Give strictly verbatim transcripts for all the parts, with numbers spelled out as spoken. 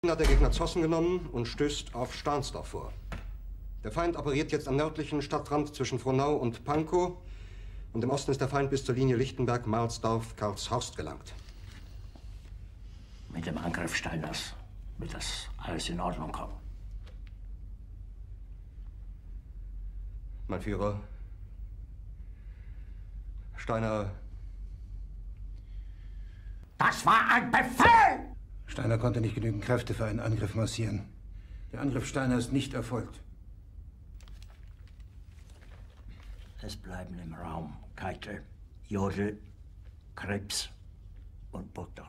Hat der Gegner Zossen genommen und stößt auf Stahnsdorf vor. Der Feind operiert jetzt am nördlichen Stadtrand zwischen Frohnau und Pankow und im Osten ist der Feind bis zur Linie Lichtenberg-Marsdorf-Karlshorst gelangt. Mit dem Angriff Steiners wird das alles in Ordnung kommen. Mein Führer, Steiner... Das war ein Befehl! Steiner konnte nicht genügend Kräfte für einen Angriff massieren. Der Angriff Steiner ist nicht erfolgt. Es bleiben im Raum Keitel, Jodl, Krebs und Burgdorf.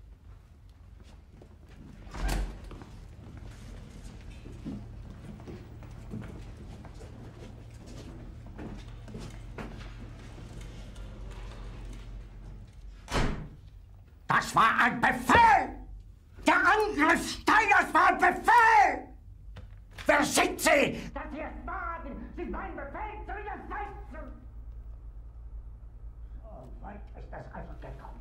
Das war ein Befehl! Der Angriff Steiners war ein Befehl! Wer sind Sie, dass Sie es wagen, sich meinen Befehl zu widersetzen? So weit ist das also gekommen.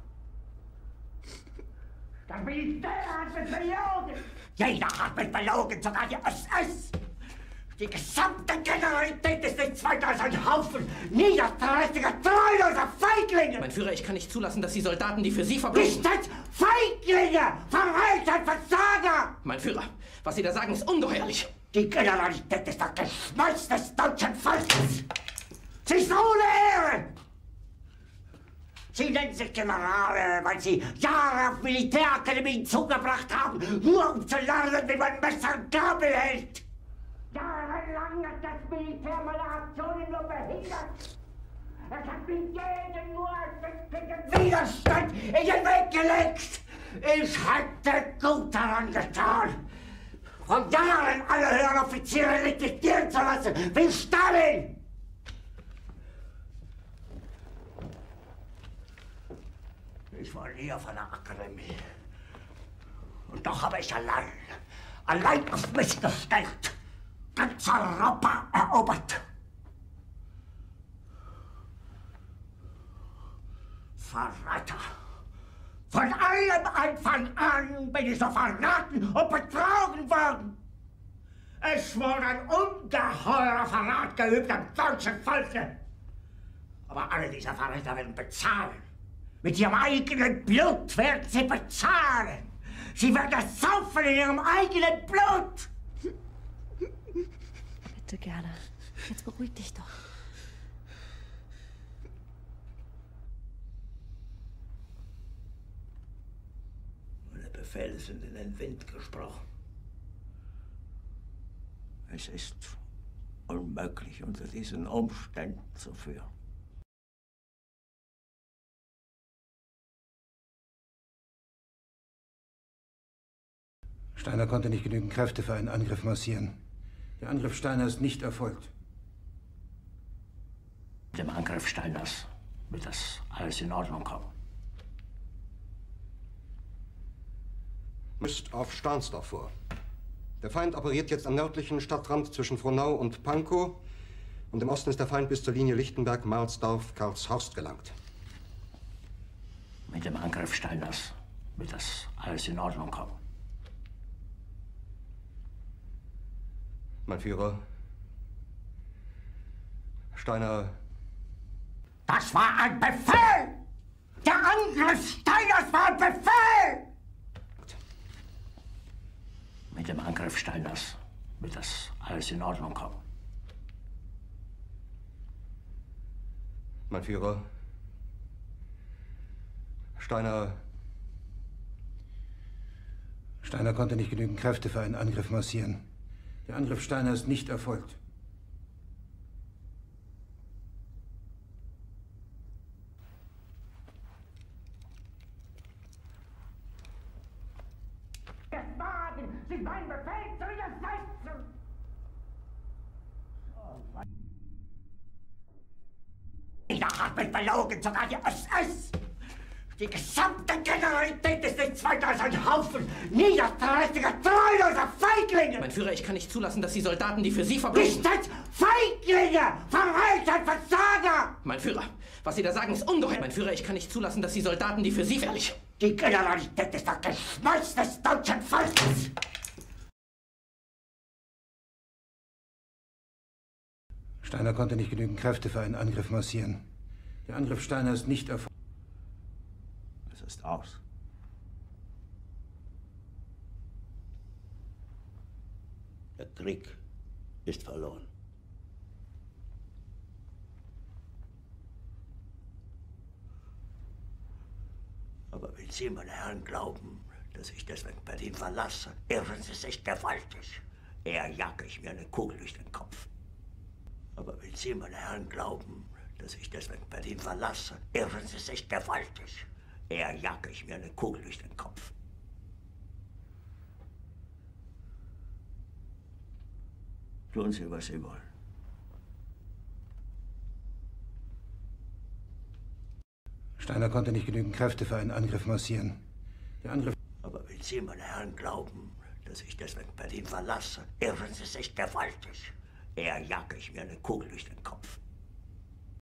Das Militär hat mich belogen! Jeder hat mich belogen, sogar die S S! Die gesamte Generalität ist nichts weiter als ein Haufen niederträchtiger, treuloser Feiglinge! Mein Führer, ich kann nicht zulassen, dass die Soldaten, die für Sie verbringen... Nicht als Feiglinge! Verreiter, Versager! Mein Führer, was Sie da sagen, ist ungeheuerlich! Die Generalität ist das Geschmeiß des deutschen Volkes! Sie ist ohne Ehre! Sie nennen sich Generale, weil Sie Jahre auf Militärakademien zugebracht haben, nur um zu lernen, wie man Messer und Gabel hält! Jahrelang hat das Militär meine Aktionen nur behindert. Es hat mir jeden nur ersichtlichen Widerstand in den Weg gelegt. Ich hätte gut daran getan, von Jahren alle höheren Offiziere liquidieren zu lassen, wie Stalin. Ich war nie auf einer Akademie. Und doch habe ich allein, allein auf mich gestellt, ganz Europa erobert. Verräter! Von allem Anfang an bin ich so verraten und betrogen worden. Es wurde ein ungeheurer Verrat geübt am deutschen Volke. Aber alle diese Verräter werden bezahlen. Mit ihrem eigenen Blut werden sie bezahlen. Sie werden es saufen in ihrem eigenen Blut. Bitte gerne. Jetzt beruhig dich doch. Meine Befehle sind in den Wind gesprochen. Es ist unmöglich, unter diesen Umständen zu führen. Steiner konnte nicht genügend Kräfte für einen Angriff massieren. Der Angriff Steiner ist nicht erfolgt. Mit dem Angriff Steiners wird das alles in Ordnung kommen. Stößt auf Stahnsdorf vor. Der Feind operiert jetzt am nördlichen Stadtrand zwischen Frohnau und Pankow und im Osten ist der Feind bis zur Linie Lichtenberg-Marsdorf-Karlshorst gelangt. Mit dem Angriff Steiners wird das alles in Ordnung kommen. Mein Führer, Steiner... Das war ein Befehl! Der Angriff Steiners war ein Befehl! Mit dem Angriff Steiners wird das alles in Ordnung kommen. Mein Führer, Steiner... Steiner konnte nicht genügend Kräfte für einen Angriff massieren. Der Angriff Steiner ist nicht erfolgt. Es wagen, sich meinen Befehl zu widersetzen! Jeder hat mich belogen, sogar die S S! Die gesamte Generalität ist nichts weiter als ein Haufen niederträchtiger, treuloser Feiglinge! Mein Führer, ich kann nicht zulassen, dass die Soldaten, die für Sie verbringen... Nicht als Feiglinge! Verreiter, Versager! Mein Führer, was Sie da sagen, ist ungeheuer. Mein Führer, ich kann nicht zulassen, dass die Soldaten, die für Sie... Gefährlich! Die Generalität ist das Geschmeiß des deutschen Volkes! Steiner konnte nicht genügend Kräfte für einen Angriff massieren. Der Angriff Steiner ist nicht erfolgt. Es ist aus. Der Krieg ist verloren. Aber wenn Sie, meine Herren, glauben, dass ich deswegen Berlin verlasse, irren Sie sich gewaltig. Eher jage ich mir eine Kugel durch den Kopf. Aber wenn Sie, meine Herren, glauben, dass ich deswegen Berlin verlasse, irren Sie sich gewaltig. Eher jage ich mir eine Kugel durch den Kopf. Tun Sie, was Sie wollen. Steiner konnte nicht genügend Kräfte für einen Angriff massieren. Der Angriff... Aber wenn Sie, meine Herren, glauben, dass ich deswegen Berlin verlasse, irren Sie sich gewaltig. Eher jage ich mir eine Kugel durch den Kopf.